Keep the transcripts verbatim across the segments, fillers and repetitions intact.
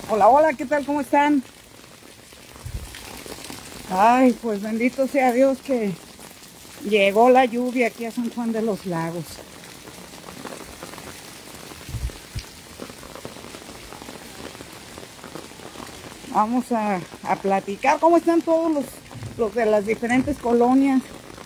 Hola, hola, ¿qué tal? ¿Cómo están? Ay, pues bendito sea Dios que llegó la lluvia aquí a San Juan de los Lagos. Vamos a, a platicar cómo están todos los, los de las diferentes colonias.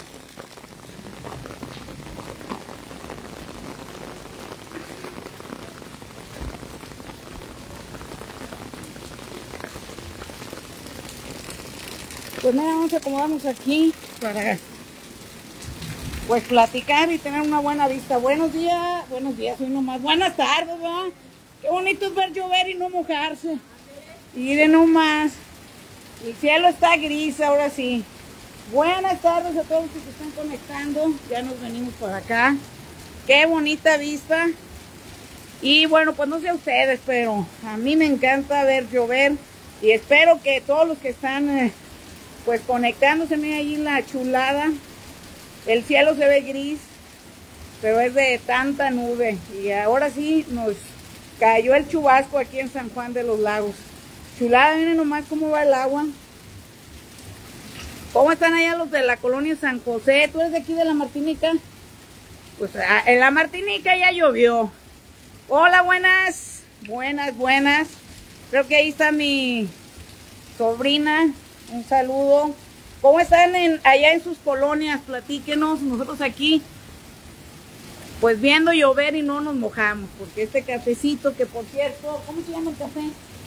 Pues nada, vamos a acomodarnos aquí para pues platicar y tener una buena vista. Buenos días, buenos días, hoy nomás. Buenas tardes, ¿verdad? Qué bonito es ver llover y no mojarse. Y de nomás, el cielo está gris ahora sí. Buenas tardes a todos los que se están conectando. Ya nos venimos por acá. Qué bonita vista. Y bueno, pues no sé a ustedes, pero a mí me encanta ver llover. Y espero que todos los que están eh, pues conectándose, miren allí la chulada. El cielo se ve gris, pero es de tanta nube. Y ahora sí nos cayó el chubasco aquí en San Juan de los Lagos. Chulada, miren nomás cómo va el agua. ¿Cómo están allá los de la colonia San José? ¿Tú eres de aquí de la Martinica? Pues en la Martinica ya llovió. Hola, buenas, buenas, buenas. Creo que ahí está mi sobrina. Un saludo. ¿Cómo están en, allá en sus colonias? Platíquenos. Nosotros aquí, pues viendo llover y no nos mojamos. Porque este cafecito, que por cierto, ¿cómo se llama el café?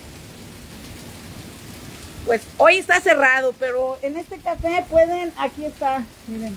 Pues hoy está cerrado, pero en este café pueden, aquí está, miren.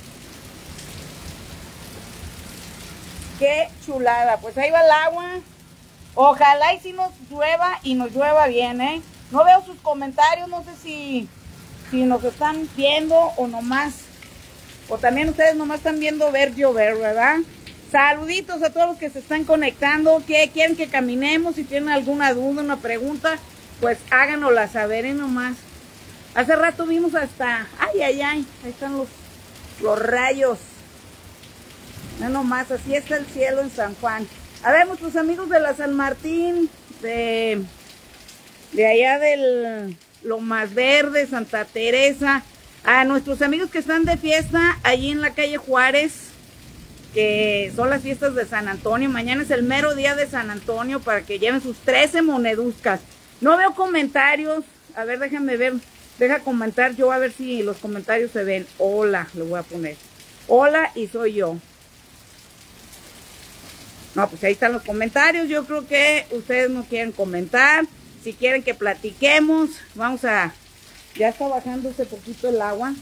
Qué chulada. Pues ahí va el agua. Ojalá y si nos llueva y nos llueva bien, ¿eh? No veo sus comentarios, no sé si, si nos están viendo o nomás, o también ustedes nomás están viendo ver llover, ¿verdad? Saluditos a todos los que se están conectando, que quieren que caminemos, si tienen alguna duda, una pregunta, pues háganosla saber, ¿eh? Nomás. Hace rato vimos hasta, ay, ay, ay, ahí están los, los rayos. No nomás, así está el cielo en San Juan. A ver, nuestros amigos de la San Martín, de... de allá del Lomas Verde, Santa Teresa, a nuestros amigos que están de fiesta allí en la calle Juárez, que son las fiestas de San Antonio. Mañana es el mero día de San Antonio para que lleven sus trece moneduscas. No veo comentarios, a ver, déjenme ver, deja comentar yo a ver si los comentarios se ven. Hola, le voy a poner. Hola y soy yo. No, pues ahí están los comentarios. Yo creo que ustedes no quieren comentar. Si quieren que platiquemos, vamos a... Ya está bajándose poquito el agua.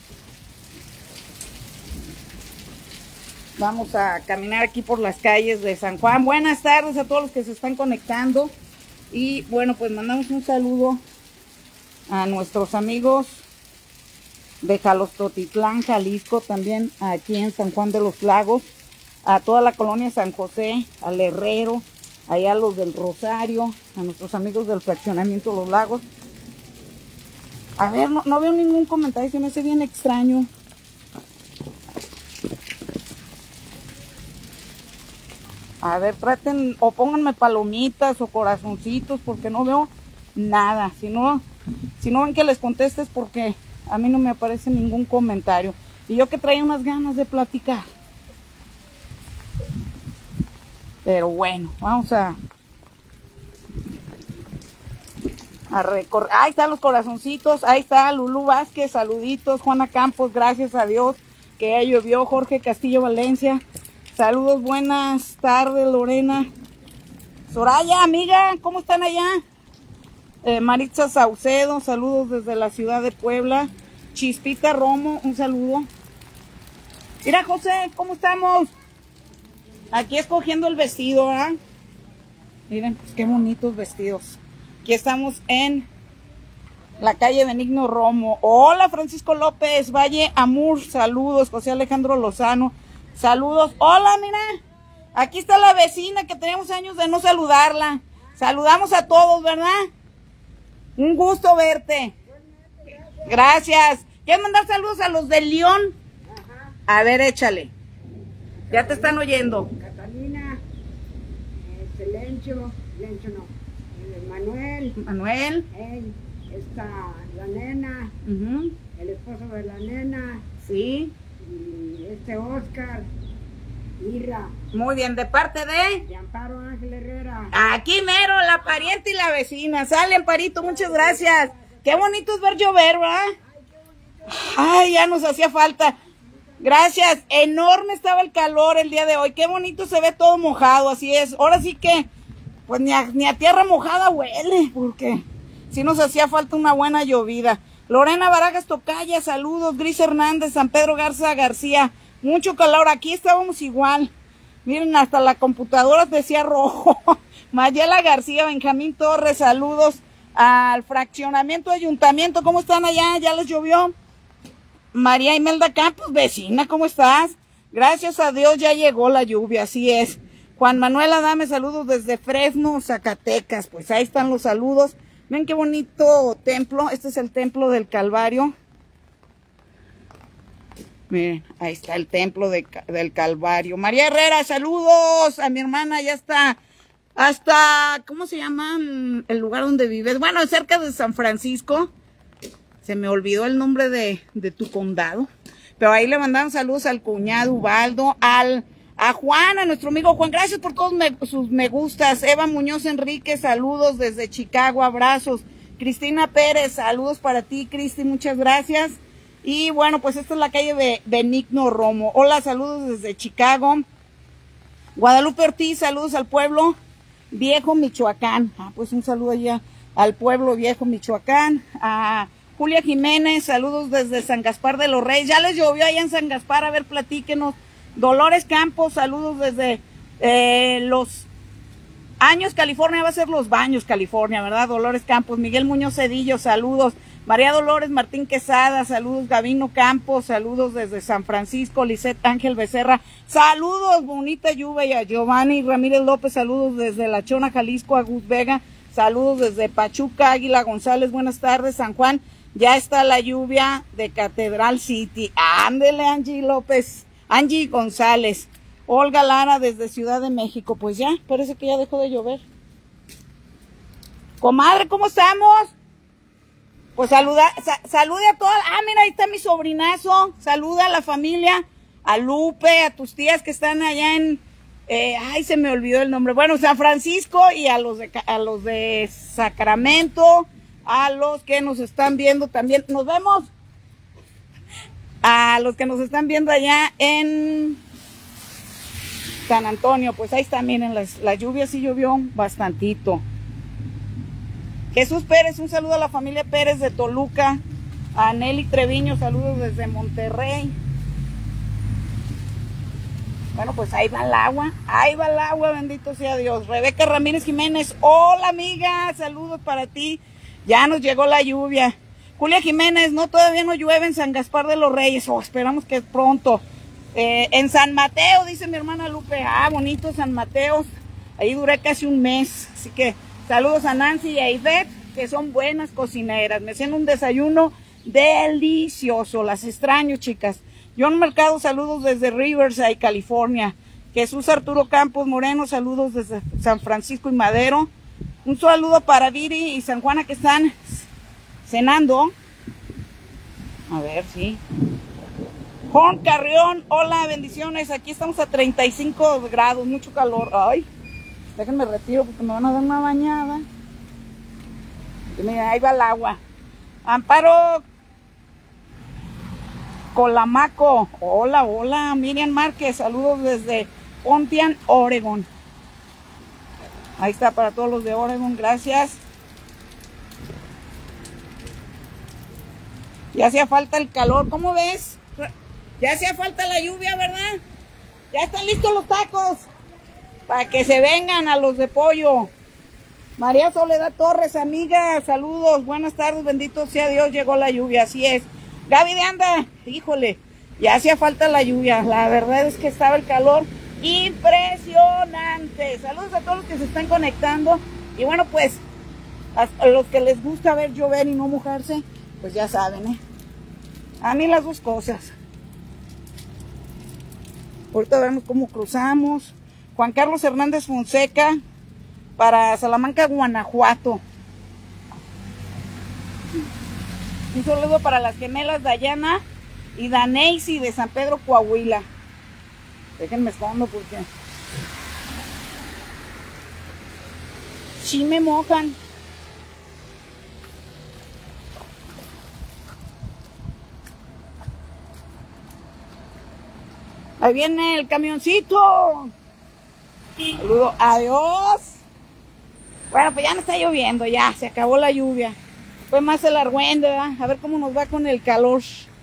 Vamos a caminar aquí por las calles de San Juan. Buenas tardes a todos los que se están conectando. Y bueno, pues mandamos un saludo a nuestros amigos de Jalostotitlán, Jalisco, también aquí en San Juan de los Lagos. A toda la colonia San José, al Herrero, allá a los del Rosario, a nuestros amigos del fraccionamiento Los Lagos. A ver, no, no veo ningún comentario, se me hace bien extraño. A ver, traten, o pónganme palomitas o corazoncitos, porque no veo nada. Si no, si no ven que les contestes, porque a mí no me aparece ningún comentario. Y yo que traía unas ganas de platicar. Pero bueno, vamos a, a recorrer. Ahí están los corazoncitos. Ahí está Lulú Vázquez, saluditos. Juana Campos, gracias a Dios que ya llovió. Jorge Castillo Valencia, saludos, buenas tardes. Lorena Soraya, amiga, ¿cómo están allá? Eh, Maritza Saucedo, saludos desde la ciudad de Puebla. Chispita Romo, un saludo. Mira, José, ¿cómo estamos? Aquí escogiendo el vestido, ¿verdad? Miren, pues qué bonitos vestidos. Aquí estamos en la calle Benigno Romo. Hola, Francisco López, Valle Amur, saludos. José Alejandro Lozano, saludos. Hola, mira, aquí está la vecina que tenemos años de no saludarla. Saludamos a todos, ¿verdad? Un gusto verte. Gracias. ¿Quieres mandar saludos a los de León? A ver, échale. Ya te están oyendo. Catalina, este Lencho, Lencho no, el hermano Manuel. Manuel. Hey, está la nena. Uh-huh. El esposo de la nena. Sí. Y este Oscar. Ira. Muy bien, ¿de parte de? De Amparo Ángel Herrera. Aquí mero, la pariente y la vecina. Sale, Amparito, muchas gracias. Qué bonito es ver llover, ¿verdad? Ay, ya nos hacía falta. Gracias. Enorme estaba el calor el día de hoy. Qué bonito se ve todo mojado, así es. Ahora sí que, pues ni a, ni a tierra mojada huele, porque sí nos hacía falta una buena llovida. Lorena Barajas Tocaya, saludos. Gris Hernández, San Pedro Garza García. Mucho calor, aquí estábamos igual. Miren, hasta la computadora decía rojo. Mayela García, Benjamín Torres, saludos al fraccionamiento ayuntamiento. ¿Cómo están allá? ¿Ya les llovió? María Imelda Campos, vecina, ¿cómo estás? Gracias a Dios ya llegó la lluvia, así es. Juan Manuel Adame, saludos desde Fresno, Zacatecas. Pues ahí están los saludos. Ven qué bonito templo. Este es el templo del Calvario. Miren, ahí está el templo de, del Calvario. María Herrera, saludos a mi hermana, ya está hasta, ¿cómo se llama el lugar donde vives? Bueno, cerca de San Francisco. Se me olvidó el nombre de, de tu condado. Pero ahí le mandaron saludos al cuñado Ubaldo, al, a Juan, a nuestro amigo Juan. Gracias por todos me, sus me gustas. Eva Muñoz Enrique, saludos desde Chicago, abrazos. Cristina Pérez, saludos para ti, Cristi, muchas gracias. Y bueno, pues esta es la calle de Benigno Romo. Hola, saludos desde Chicago. Guadalupe Ortiz, saludos al pueblo Viejo, Michoacán. Ah, pues un saludo allá al pueblo Viejo, Michoacán. A Julia Jiménez, saludos desde San Gaspar de los Reyes. Ya les llovió allá en San Gaspar, a ver, platíquenos. Dolores Campos, saludos desde eh, los Años, California, va a ser Los Baños, California, ¿verdad? Dolores Campos. Miguel Muñoz Cedillo, saludos. María Dolores Martín Quesada, saludos. Gavino Campos, saludos desde San Francisco. Lisette Ángel Becerra, saludos. Bonita lluvia. Giovanni Ramírez López, saludos desde La Chona, Jalisco. Agus Vega, saludos desde Pachuca. Águila González, buenas tardes. San Juan, ya está la lluvia de Catedral City. Ándele, Angie López, Angie González. Olga Lara desde Ciudad de México. Pues ya, parece que ya dejó de llover. Comadre, ¿cómo estamos? Pues saluda, sa, salude a todas. Ah, mira, ahí está mi sobrinazo. Saluda a la familia, a Lupe, a tus tías que están allá en, eh, ay, se me olvidó el nombre. Bueno, San Francisco, y a los de, a los de Sacramento, a los que nos están viendo también. Nos vemos. A los que nos están viendo allá en San Antonio, pues ahí está, miren, las, la lluvia sí llovió bastantito. Jesús Pérez, un saludo a la familia Pérez de Toluca. A Nelly Treviño, saludos desde Monterrey. Bueno, pues ahí va el agua, ahí va el agua, bendito sea Dios. Rebeca Ramírez Jiménez, hola amiga, saludos para ti. Ya nos llegó la lluvia. Julia Jiménez, no, todavía no llueve en San Gaspar de los Reyes. Oh, esperamos que pronto. Eh, en San Mateo, dice mi hermana Lupe. Ah, bonito San Mateo. Ahí duré casi un mes. Así que saludos a Nancy y a Ivette, que son buenas cocineras. Me hacen un desayuno delicioso. Las extraño, chicas. John Mercado, saludos desde Riverside, California. Jesús Arturo Campos Moreno, saludos desde San Francisco y Madero. Un saludo para Viri y San Juana, que están cenando. A ver, sí. Juan Carrión, hola, bendiciones. Aquí estamos a treinta y cinco grados, mucho calor. Ay, déjenme retiro porque me van a dar una bañada. Y mira, ahí va el agua. Amparo Colamaco, hola, hola. Miriam Márquez, saludos desde Pontiac, Oregon. Ahí está para todos los de Oregon, gracias. Ya hacía falta el calor, ¿cómo ves? Ya hacía falta la lluvia, ¿verdad? Ya están listos los tacos para que se vengan a los de pollo. María Soledad Torres, amiga, saludos, buenas tardes, bendito sea Dios, llegó la lluvia, así es. Gaby de Anda, híjole, ya hacía falta la lluvia, la verdad es que estaba el calor impresionante. Saludos a todos los que se están conectando. Y bueno, pues, a los que les gusta ver llover y no mojarse, pues ya saben, ¿eh? A mí las dos cosas. Ahorita vemos cómo cruzamos. Juan Carlos Hernández Fonseca, para Salamanca, Guanajuato. Un saludo para las gemelas Dayana y Daneisy de San Pedro, Coahuila. Déjenme escondo porque sí me mojan. Ahí viene el camioncito. Saludo, adiós. Bueno, pues ya no está lloviendo, ya se acabó la lluvia. Fue más el argüende, ¿verdad? A ver cómo nos va con el calor.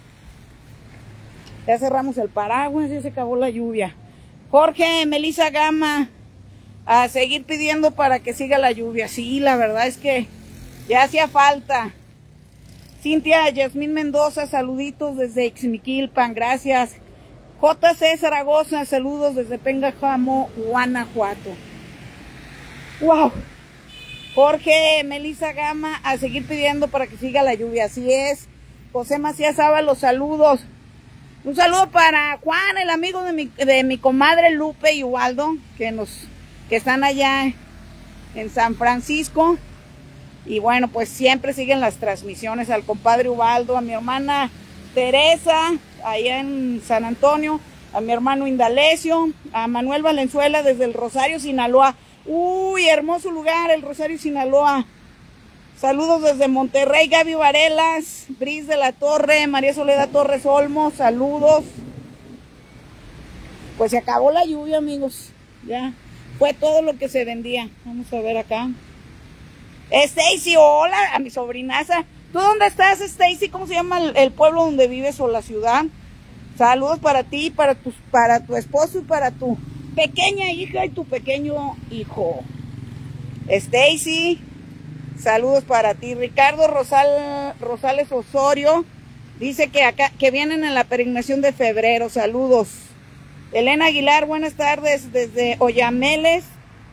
Ya cerramos el paraguas, ya se acabó la lluvia. Jorge, Melissa Gama, a seguir pidiendo para que siga la lluvia. Sí, la verdad es que ya hacía falta. Cintia Yasmín Mendoza, saluditos desde Ixmiquilpan, gracias. J C Zaragoza, saludos desde Pénjamo, Guanajuato. Wow. Jorge, Melissa Gama, a seguir pidiendo para que siga la lluvia. Así es. José Macías Ábalos, saludos. Un saludo para Juan, el amigo de mi, de mi comadre Lupe y Ubaldo, que nos, que están allá en San Francisco. Y bueno, pues siempre siguen las transmisiones. Al compadre Ubaldo, a mi hermana Teresa, allá en San Antonio, a mi hermano Indalecio, a Manuel Valenzuela desde el Rosario, Sinaloa. Uy, hermoso lugar, el Rosario, Sinaloa. Saludos desde Monterrey, Gaby Varelas, Bris de la Torre, María Soledad Torres Olmos, saludos. Pues se acabó la lluvia, amigos. Ya fue todo lo que se vendía. Vamos a ver acá. Stacy, hola, a mi sobrinaza. ¿Tú dónde estás, Stacy? ¿Cómo se llama el, el pueblo donde vives o la ciudad? Saludos para ti, para tu, para tu esposo y para tu pequeña hija y tu pequeño hijo. Stacy, saludos para ti. Ricardo Rosal, Rosales Osorio dice que acá que vienen en la peregrinación de febrero. Saludos. Elena Aguilar, buenas tardes desde Oyameles,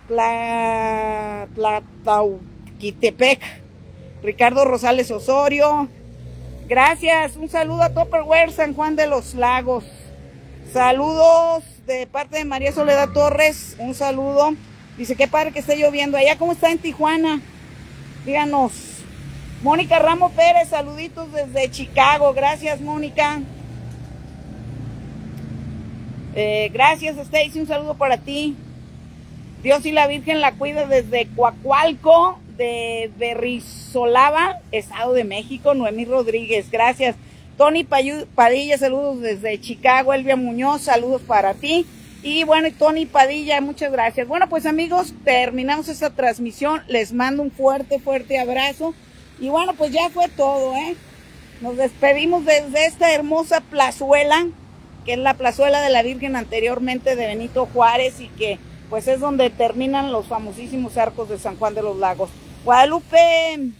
Tlaquitepec. Ricardo Rosales Osorio, gracias. Un saludo a Tupperware San Juan de los Lagos. Saludos de parte de María Soledad Torres. Un saludo. Dice, qué padre que esté lloviendo. Allá, ¿cómo está en Tijuana? Díganos. Mónica Ramos Pérez, saluditos desde Chicago. Gracias, Mónica. Eh, gracias, Stacy. Un saludo para ti. Dios y la Virgen la cuida desde Coacualco de Berrizolava, Estado de México. Noemí Rodríguez, gracias. Tony Padilla, saludos desde Chicago. Elvia Muñoz, saludos para ti. Y bueno, Tony Padilla, muchas gracias. Bueno, pues amigos, terminamos esta transmisión. Les mando un fuerte, fuerte abrazo. Y bueno, pues ya fue todo, ¿eh? Nos despedimos desde esta hermosa plazuela, que es la plazuela de la Virgen anteriormente de Benito Juárez, y que pues es donde terminan los famosísimos arcos de San Juan de los Lagos. Guadalupe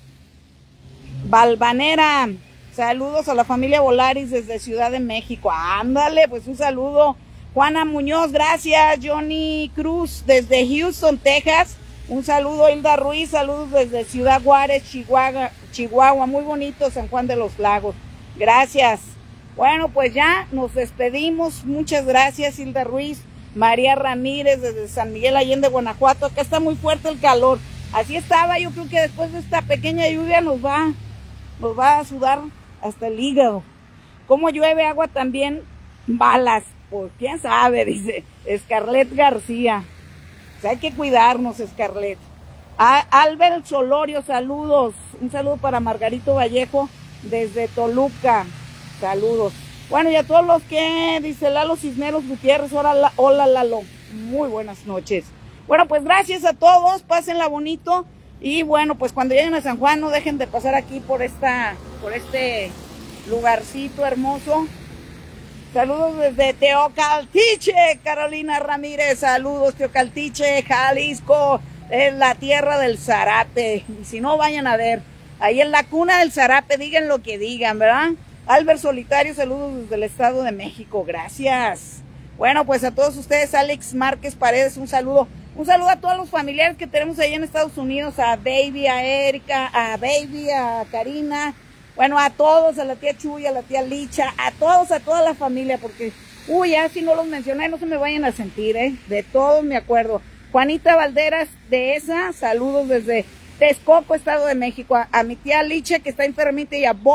Balvanera, saludos a la familia Volaris desde Ciudad de México. Ándale, pues un saludo. Juana Muñoz, gracias. Johnny Cruz desde Houston, Texas. Un saludo. Hilda Ruiz, saludos desde Ciudad Juárez, Chihuahua, Chihuahua. Muy bonito San Juan de los Lagos. Gracias. Bueno, pues ya nos despedimos. Muchas gracias, Hilda Ruiz. María Ramírez desde San Miguel Allende, Guanajuato. Acá está muy fuerte el calor. Así estaba. Yo creo que después de esta pequeña lluvia nos va, nos va a sudar hasta el hígado. Como llueve agua también balas. Pues quién sabe, dice Scarlett García. O sea, hay que cuidarnos, Scarlett. A Albert Solorio, saludos. Un saludo para Margarito Vallejo desde Toluca. Saludos. Bueno, y a todos los que, dice Lalo Cisneros Gutiérrez, hola, hola Lalo. Muy buenas noches. Bueno, pues gracias a todos, pásenla bonito. Y bueno, pues cuando lleguen a San Juan, no dejen de pasar aquí por esta, por este lugarcito hermoso. Saludos desde Teocaltiche, Carolina Ramírez. Saludos, Teocaltiche, Jalisco. Es la tierra del zarape. Y si no, vayan a ver. Ahí en la cuna del zarape, digan lo que digan, ¿verdad? Albert Solitario, saludos desde el Estado de México. Gracias. Bueno, pues a todos ustedes, Alex Márquez Paredes, un saludo. Un saludo a todos los familiares que tenemos ahí en Estados Unidos. A Baby, a Erika, a Baby, a Karina. Bueno, a todos, a la tía Chuy, a la tía Licha, a todos, a toda la familia, porque, uy, ya si no los mencioné, no se me vayan a sentir, ¿eh? De todos me acuerdo. Juanita Valderas de esa, saludos desde Texcoco, Estado de México. A, a mi tía Licha, que está enfermita, y a Bob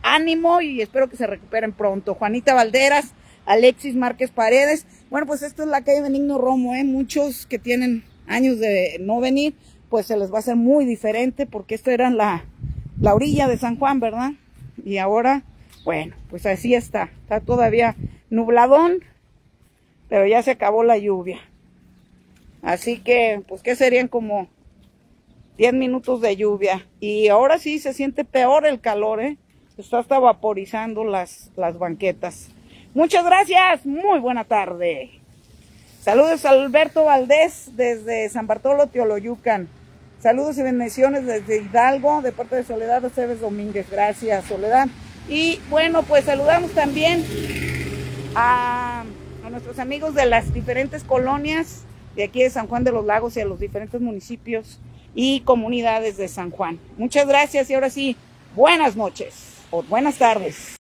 ánimo y espero que se recuperen pronto. Juanita Valderas, Alexis Márquez Paredes. Bueno, pues esta es la calle Benigno Romo, ¿eh? Muchos que tienen años de no venir, pues se les va a hacer muy diferente porque esto era la, la orilla de San Juan, ¿verdad? Y ahora, bueno, pues así está. Está todavía nubladón, pero ya se acabó la lluvia. Así que, pues, ¿qué serían como diez minutos de lluvia? Y ahora sí se siente peor el calor, ¿eh? Está hasta vaporizando las, las banquetas. Muchas gracias, muy buena tarde. Saludos a Alberto Valdés desde San Bartolo, Teoloyucan. Saludos y bendiciones desde Hidalgo, de parte de Soledad Aceves Domínguez. Gracias, Soledad. Y bueno, pues saludamos también a, a nuestros amigos de las diferentes colonias de aquí de San Juan de los Lagos y a los diferentes municipios y comunidades de San Juan. Muchas gracias y ahora sí, buenas noches o buenas tardes.